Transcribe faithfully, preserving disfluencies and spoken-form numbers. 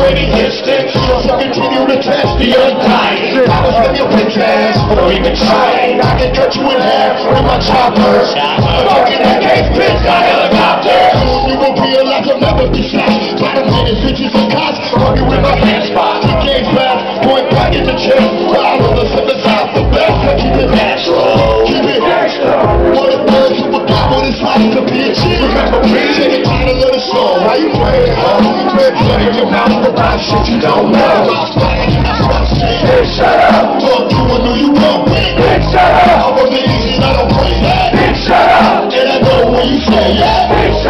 already instant. So continue to test the undying. I was with your bitch ass, or even trying. I can cut you in half with my choppers. Fucking that case, bitch, got helicopters. You gon' feel like you'll never be snatched. Bottom headed bitches and cops, fucking with my hand spot. The game's fast, point back in the chest. While all the seven's out the best, I keep it natural. Keep it extra. One of the birds who would die with his life to be a cheat. Remember me, take the title of the song. Why you playing, huh? Red blood in your mouth about shit you don't know. Hey, shut up. Talk to a new you won't win. Hey, shut up. I'm on the easy and I don't play that. Hey, shut up. And I know when you say that. Hey,